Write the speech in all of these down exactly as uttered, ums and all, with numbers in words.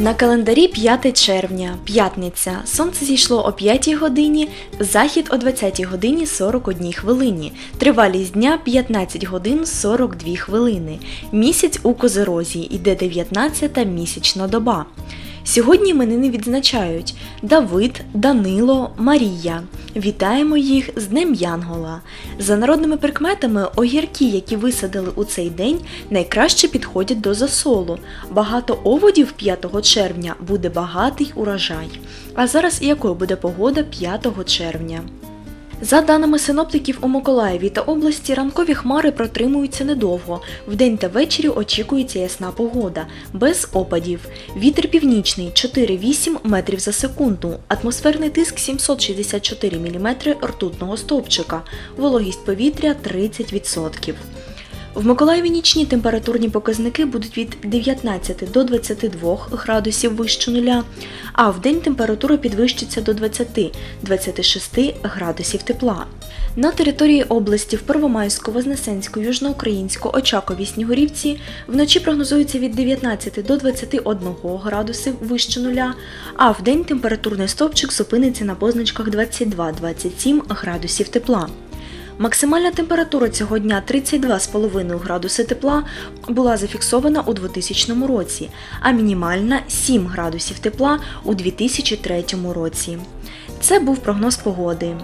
На календарі п'яте червня, п'ятниця. Сонце зійшло о п'ятій годині, захід о двадцятій годині сорок одній хвилині. Тривалість дня п'ятнадцять годин сорок дві хвилини. Місяць у Козирозі, іде дев'ятнадцята місячна доба. Сьогодні іменини відзначають Давид, Данило, Марія. Вітаємо їх з Днем Янгола. За народними прикметами, огірки, які висадили у цей день, найкраще підходять до засолу. Багато оводів п'ятого червня буде багатий урожай. А зараз якою буде погода п'ятого червня? За даними синоптиків, у Миколаєві та області ранкові хмари протримуються недовго. Вдень та ввечері очікується ясна погода, без опадів. Вітер північний – чотири-вісім метрів за секунду, атмосферний тиск сімсот шістдесят чотири міліметри ртутного стовпчика, вологість повітря тридцять відсотків. В Миколаєві нічні температурні показники будуть від дев'ятнадцяти до двадцяти двох градусів вище нуля, а вдень температура підвищиться до двадцяти - двадцяти шести градусів тепла. На території області в Первомайську, Вознесенську, Южноукраїнську, Очакові, Снігурівці вночі прогнозується від дев'ятнадцяти до двадцяти одного градусів вище нуля, а вдень температурний стовпчик зупиниться на позначках двадцять два - двадцять сім градусів тепла. Максимальна температура цього дня тридцять два цілих п'ять десятих градуси тепла була зафіксована у двохтисячному році, а мінімальна – сім градусів тепла у дві тисячі третьому році. Це був прогноз погоди.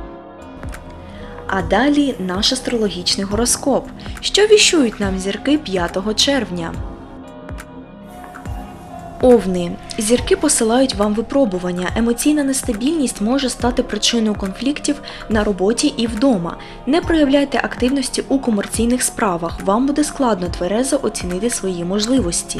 А далі наш астрологічний гороскоп. Що віщують нам зірки п'ятого червня? Овни. Зірки посилають вам випробування. Емоційна нестабільність може стати причиною конфліктів на роботі і вдома. Не проявляйте активності у комерційних справах. Вам буде складно тверезо оцінити свої можливості.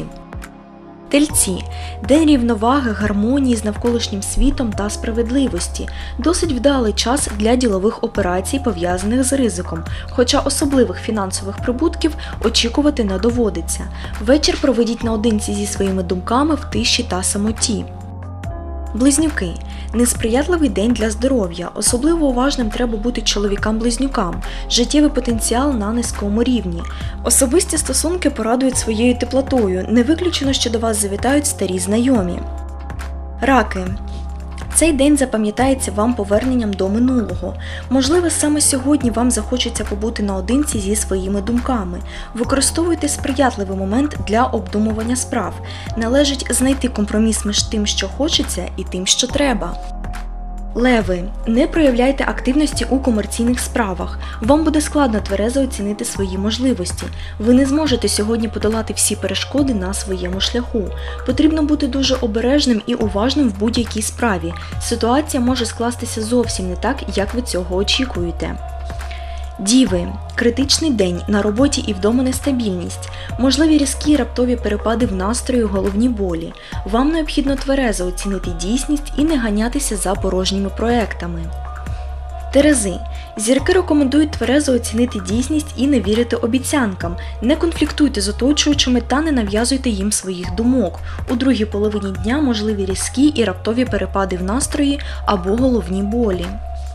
Тельці. День рівноваги, гармонії з навколишнім світом та справедливості. Досить вдалий час для ділових операцій, пов'язаних з ризиком, хоча особливих фінансових прибутків очікувати не доводиться. Вечір проведіть наодинці зі своїми думками в тиші та самоті. Близнюки. Несприятливий день для здоров'я. Особливо уважним треба бути чоловікам-близнюкам. Життєвий потенціал на низькому рівні. Особисті стосунки порадують своєю теплотою. Не виключено, що до вас завітають старі знайомі. Раки. Цей день запам'ятається вам поверненням до минулого. Можливо, саме сьогодні вам захочеться побути наодинці зі своїми думками. Використовуйте сприятливий момент для обдумування справ. Належить знайти компроміс між тим, що хочеться, і тим, що треба. Леви. Не проявляйте активності у комерційних справах. Вам буде складно тверезо оцінити свої можливості. Ви не зможете сьогодні подолати всі перешкоди на своєму шляху. Потрібно бути дуже обережним і уважним в будь-якій справі. Ситуація може скластися зовсім не так, як ви цього очікуєте. Діви. Критичний день, на роботі і вдома нестабільність. Можливі різкі раптові перепади в настрою, головні болі. Вам необхідно тверезо оцінити дійсність і не ганятися за порожніми проектами. Терези. Зірки рекомендують тверезо оцінити дійсність і не вірити обіцянкам. Не конфліктуйте з оточуючими та не нав'язуйте їм своїх думок. У другій половині дня можливі різкі і раптові перепади в настрої або головні болі.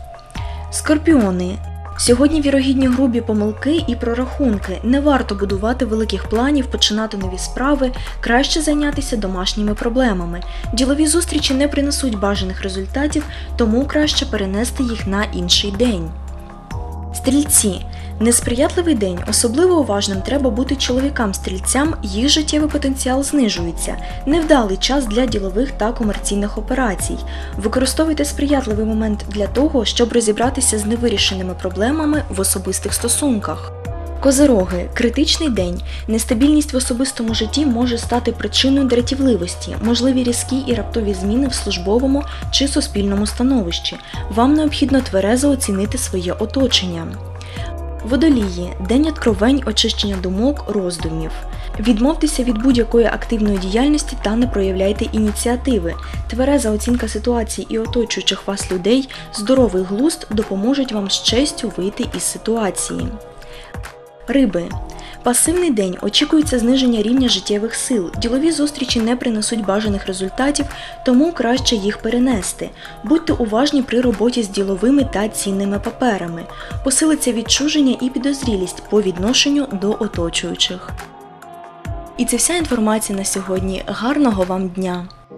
Скорпіони. Сьогодні вірогідні грубі помилки і прорахунки. Не варто будувати великих планів, починати нові справи, краще зайнятися домашніми проблемами. Ділові зустрічі не принесуть бажаних результатів, тому краще перенести їх на інший день. Стрільці. Несприятливий день. Особливо уважним треба бути чоловікам-стрільцям, їх життєвий потенціал знижується. Невдалий час для ділових та комерційних операцій. Використовуйте сприятливий момент для того, щоб розібратися з невирішеними проблемами в особистих стосунках. Козироги. Критичний день. Нестабільність в особистому житті може стати причиною дратівливості, можливі різкі і раптові зміни в службовому чи суспільному становищі. Вам необхідно тверезо оцінити своє оточення. Водолії. День откровень, очищення думок, роздумів. Відмовтеся від будь-якої активної діяльності та не проявляйте ініціативи. Твереза оцінка ситуації і оточуючих вас людей, здоровий глузд допоможуть вам з честю вийти із ситуації. Риби. Пасивний день. Очікується зниження рівня життєвих сил. Ділові зустрічі не принесуть бажаних результатів, тому краще їх перенести. Будьте уважні при роботі з діловими та цінними паперами. Посилиться відчуження і підозрілість по відношенню до оточуючих. І це вся інформація на сьогодні. Гарного вам дня!